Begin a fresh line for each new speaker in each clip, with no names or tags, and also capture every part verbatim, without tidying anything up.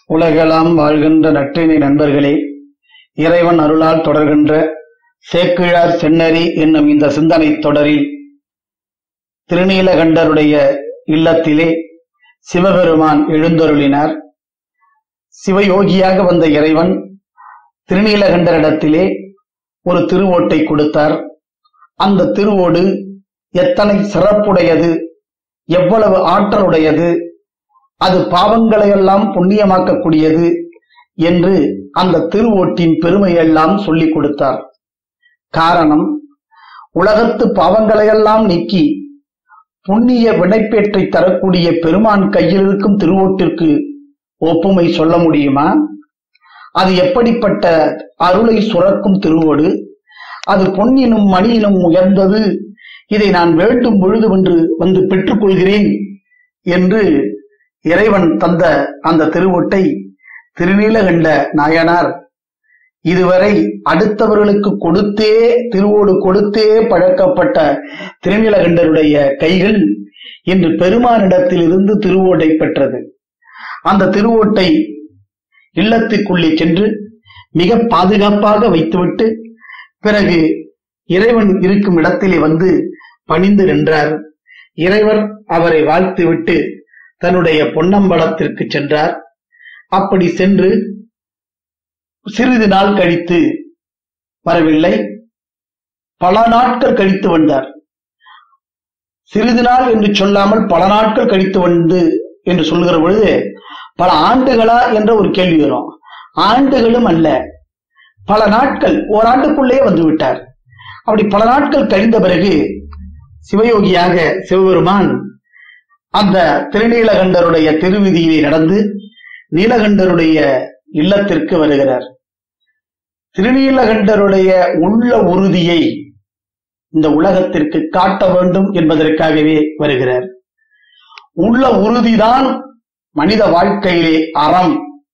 உலகெல்லாம் வாழ்கின்ற நற்றினை நண்பர்களே, இறைவன் அருளால் தொடர்கின்ற சேக்கிழார் செந்நெறி என்னும் இந்த சிந்தனை தொடரில் திருநீலகண்டருடைய இல்லத்திலே சிவபெருமான் எழுந்தருளினார். சிவயோகியாக வந்த இறைவன் திருநீலகண்டரிடத்திலே ஒரு திருவோட்டை கொடுத்தார். அந்த திருவோடு எத்தனை சிறப்புடையது, எவ்வளவு ஆற்றலுடையது, அது பாவங்களையெல்லாம் புண்ணியமாக்கக்கூடியது என்று அந்த திருவோட்டின் பெருமையெல்லாம் சொல்லிக் கொடுத்தார். காரணம், உலகத்து பாவங்களையெல்லாம் நீக்கி புண்ணிய வினைப்பேற்றை தரக்கூடிய பெருமான் கையில் இருக்கும் திருவோட்டிற்கு ஒப்புமை சொல்ல முடியுமா? அது எப்படிப்பட்ட அருளை சுரக்கும் திருவோடு, அது பொன்னினும் மணியினும் உயர்ந்தது, இதை நான் வேண்டும் பொழுது என்று வந்து பெற்றுக் கொள்கிறேன் என்று இறைவன் தந்த அந்த திருவோட்டை திருநீலகண்ட நாயனார் இதுவரை அடுத்தவர்களுக்கு கொடுத்தே திருவோடு கொடுத்தே பழக்கப்பட்ட திருநீலகண்டருடைய கைகள் இன்று பெருமானிடத்தில் இருந்து திருவோட்டை பெற்றது. அந்த திருவோட்டை இல்லத்திற்குள்ளே சென்று மிக பாதுகாப்பாக வைத்துவிட்டு பிறகு இறைவன் இருக்கும் இடத்திலே வந்து பணிந்து நின்றார். இறைவர் அவரை வாழ்த்துவிட்டு தன்னுடைய பொன்னம்பலத்திற்கு சென்றார். அப்படி சென்று சிறிது நாள் கழித்து வரவில்லை, பல நாட்கள் கழித்து வந்தார். சிறிது நாள் என்று சொல்லாமல் பல நாட்கள் கழித்து வந்து என்று சொல்கிற பொழுது பல ஆண்டுகளா என்ற ஒரு கேள்வி வரும். ஆண்டுகளும் அல்ல, பல நாட்கள், ஓராண்டுக்குள்ளே வந்து விட்டார். அப்படி பல நாட்கள் கழிந்த பிறகு சிவயோகியாக சிவபெருமான் அந்த திருநீலகண்டருடைய திருவிதியிலே நடந்து நீலகண்டருடைய இல்லத்திற்கு வருகிறார். திருநீலகண்டருடைய உள்ள உறுதியை இந்த உலகத்திற்கு காட்ட வேண்டும் என்பதற்காகவே வருகிறார். உள்ள உறுதிதான் மனித வாழ்க்கையிலே அறம்,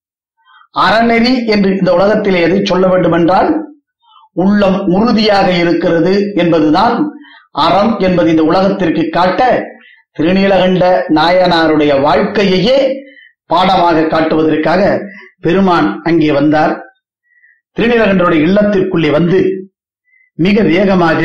அறநெறி என்று இந்த உலகத்திலே எதை சொல்ல வேண்டும் என்றால் உள்ளம் உறுதியாக இருக்கிறது என்பதுதான் அறம் என்பது இந்த உலகத்திற்கு காட்ட திருநீலகண்ட நாயனாருடைய வாழ்க்கையையே பாடமாக காட்டுவதற்காக பெருமான் அங்கே வந்தார். திருநீலகண்டருடைய இல்லத்திற்குள்ளே வந்து மிக வேகமாக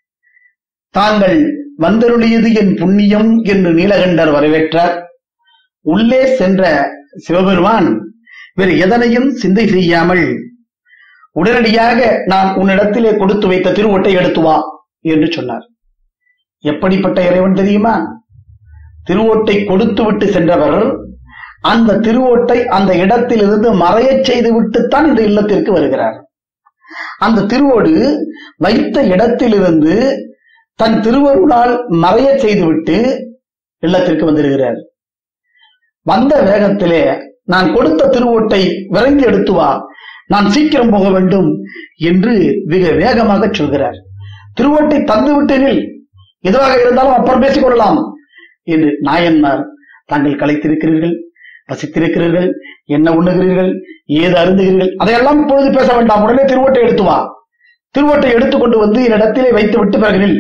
தாங்கள் வந்தருளியது என் புண்ணியம் என்று நீலகண்டர் வரவேற்றார். உள்ளே சென்ற சிவபெருமான் வேறு எதனையும் சிந்தை செய்யாமல் உடனடியாக நான் உன்னிடத்திலே கொடுத்து வைத்த திருவோட்டை எடுத்து வா என்று சொன்னார். எப்படிப்பட்ட இறைவன் தெரியுமா? திருவோட்டை கொடுத்து விட்டு சென்றவர் அந்த திருவோட்டை அந்த இடத்திலிருந்து மறையச் செய்து விட்டுத்தான் இந்த இல்லத்திற்கு வருகிறார். அந்த திருவோடு வைத்த இடத்திலிருந்து தன் திருவருளால் மறையச் செய்துவிட்டு இல்லத்திற்கு வந்திருக்கிறார். வந்த வேகத்திலே நான் கொடுத்த திருவோட்டை விரைந்து எடுத்து வா, நான் சீக்கிரம் போக வேண்டும் என்று மிக வேகமாக சொல்கிறார். திருவோட்டை தந்து விட்டீர்கள், எதுவாக இருந்தாலும் அப்புறம் பேசிக் கொள்ளலாம் என்று நாயன்மார், தாங்கள் களைத்திருக்கிறீர்கள், பசித்திருக்கிறீர்கள், என்ன உண்ணுகிறீர்கள், ஏது அருந்துகிறீர்கள், அதையெல்லாம் இப்பொழுது பேச வேண்டாம், உடனே திருவோட்டை எடுத்து வா, திருவோட்டை எடுத்துக்கொண்டு வந்து என் இடத்திலே வைத்து விட்டு பிறகு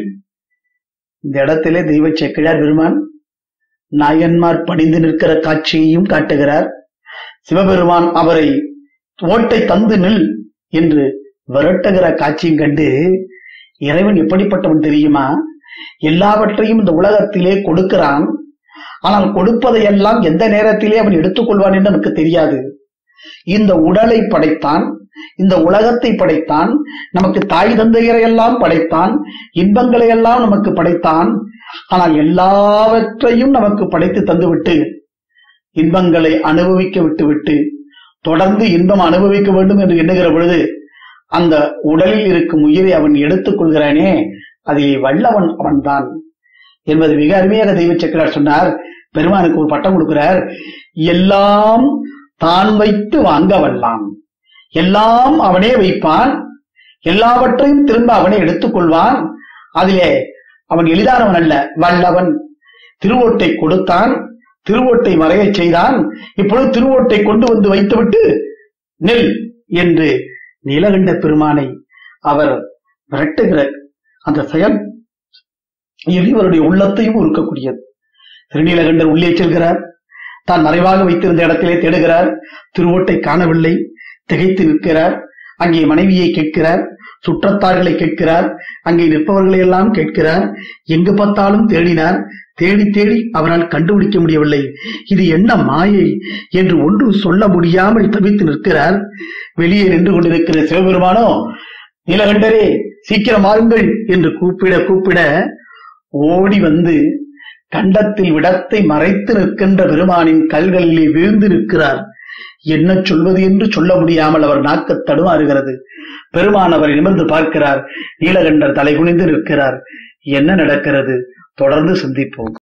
இந்த இடத்திலே தெய்வ சேக்கிழார் பெருமான் நாயன்மார் பணிந்து நிற்கிற காட்சியையும் காட்டுகிறார். சிவபெருமான் அவரை ஓட்டை தந்து நில் என்று விரட்டுகிற காட்சியும் கண்டு இறைவன் எப்படிப்பட்டவன் தெரியுமா? எல்லாவற்றையும் இந்த உலகத்திலே கொடுக்கிறான், ஆனால் கொடுப்பதையெல்லாம் எந்த நேரத்திலே அவன் எடுத்துக்கொள்வான் என்று நமக்கு தெரியாது. இந்த உடலை படைத்தான், இந்த உலகத்தை படைத்தான், நமக்கு தாய் தந்தையரை எல்லாம் படைத்தான், இன்பங்களை எல்லாம் நமக்கு படைத்தான். ஆனால் எல்லாவற்றையும் நமக்கு படைத்து தந்துவிட்டு இன்பங்களை அனுபவிக்க விட்டுவிட்டு தொடர்ந்து இன்பம் அனுபவிக்க வேண்டும் என்று எண்ணுகிற பொழுது அந்த உடலில் இருக்கும் உயிரை அவன் எடுத்துக் கொள்கிறானே, அதிலே வல்லவன் அவன்தான் என்பது மிக அருமையாக தெய்வ சேக்கிழார் சொன்னார். பெருமானுக்கு ஒரு பட்டம் கொடுக்கிறார். எல்லாம் தான் வைத்து வாங்க வல்லான், எல்லாம் அவனே வைப்பான், எல்லாவற்றையும் திரும்ப அவனே எடுத்துக் கொள்வான், அதிலே அவன் எளிதானவன் அல்ல, வல்லவன். திருவோட்டை கொடுத்தான், திருவோட்டை மறைய செய்தான், இப்பொழுது திருவோட்டை கொண்டு வந்து வைத்துவிட்டு நெல் என்று நீலகண்ட பெருமானை அவர் விரட்டுகிற அந்த செயல் எளியவருடைய உள்ளத்தையும் உருக்கக்கூடியது. திருநீலகண்டர் உள்ளே செல்கிறார். தான் மறைவாக வைத்திருந்த இடத்திலே தேடுகிறார். திருவோட்டை காணவில்லை. திகைத்து நிற்கிறார். அங்கே மனைவியை கேட்கிறார், சுற்றத்தார்களை கேட்கிறார், அங்கே நிற்பவர்களை எல்லாம் கேட்கிறார். எங்கு பார்த்தாலும் தேடினார். தேடி தேடி அவரால் கண்டுபிடிக்க முடியவில்லை. இது என்ன மாயை என்று ஒன்றும் சொல்ல முடியாமல் தவித்து நிற்கிறார். வெளியே நின்று கொண்டிருக்கிற சிவபெருமானோ, நீலகண்டரே சீக்கிரம் வாருங்கள் என்று கூப்பிட கூப்பிட ஓடி வந்து கண்டத்தில் விடத்தை மறைத்து நிற்கின்ற பெருமானின் கல்களிலே வீழ்ந்து நிற்கிறார். என்ன சொல்வது என்று சொல்ல முடியாமல் அவர் நாக்கு தடுமாறுகிறது. பெருமான் அவரை நிமிர்ந்து பார்க்கிறார். நீலகண்டர் தலை குனிந்து நிற்கிறார். என்ன நடக்கிறது? தொடர்ந்து சிந்திப்போம்.